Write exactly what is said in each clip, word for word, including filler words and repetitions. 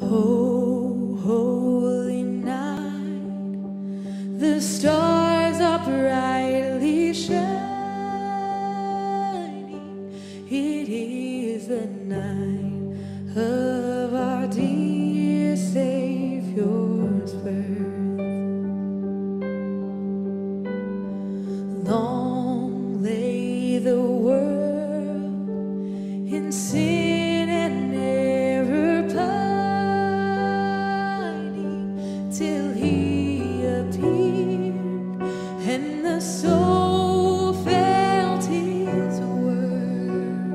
Oh, holy night, the stars are brightly shining. It is the night of our dear Savior's birth. Long lay the world in sin and error pining, till he appeared and the soul felt his word.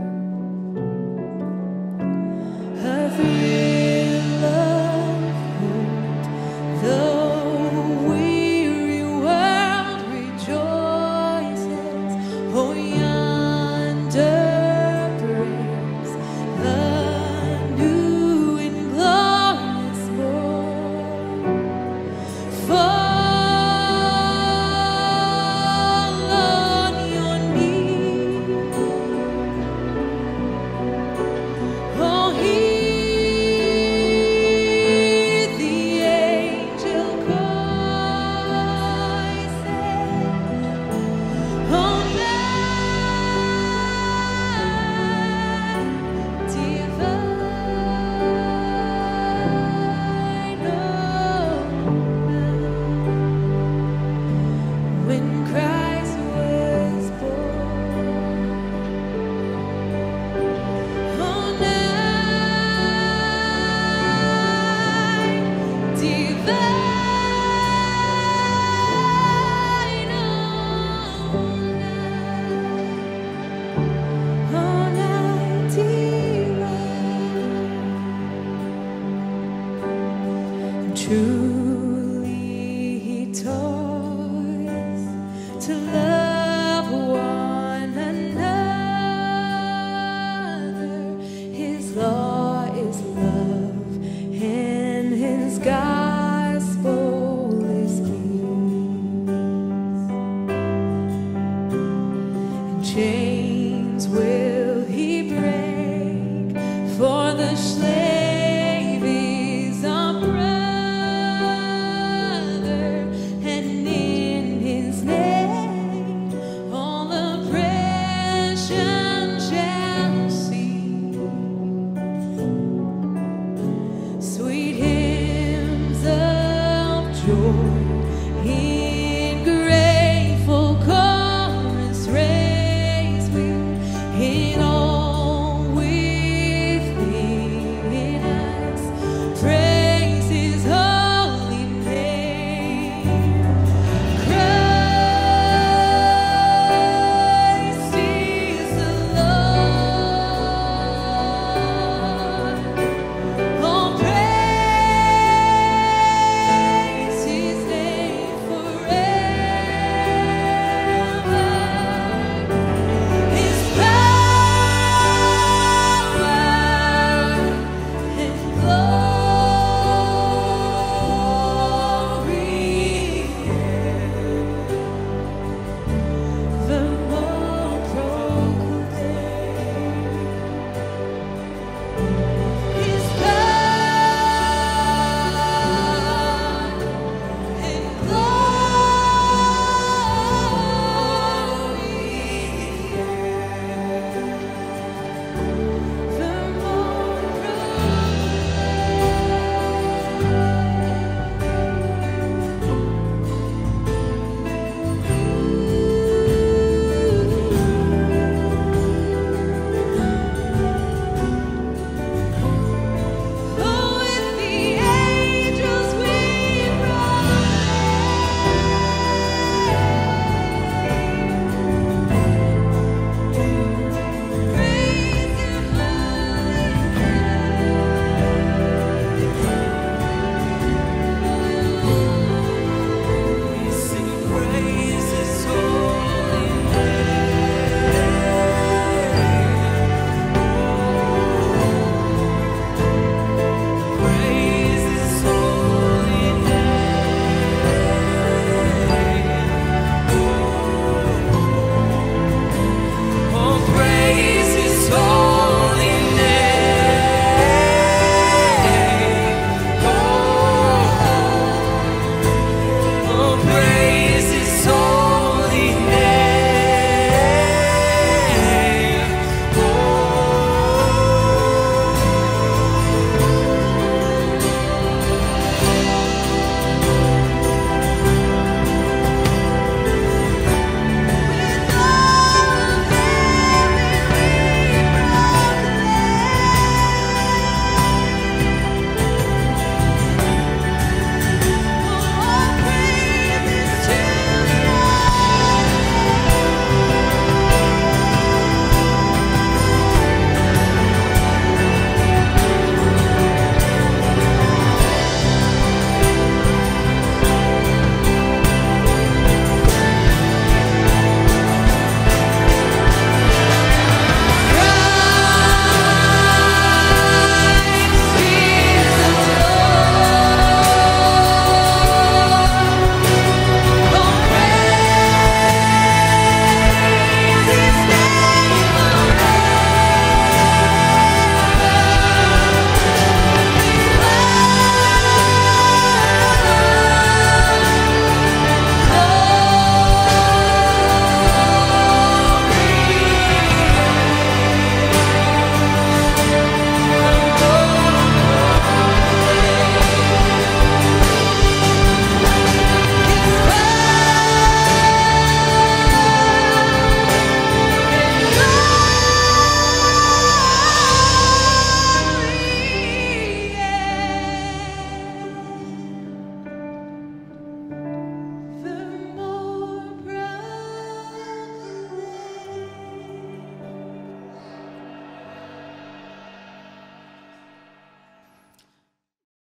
A thrill of hope, the weary world rejoices. Oh, yonder breaks the new and glorious morn. Fall on your knees. Oh, hear the angel cry, say, oh, night divine, oh, night when Christ was born. Oh, night divine, oh, night, oh, night divine. Truly he taught us to love one another. His law is love, and his gospel is peace. And chains will he break for the slave.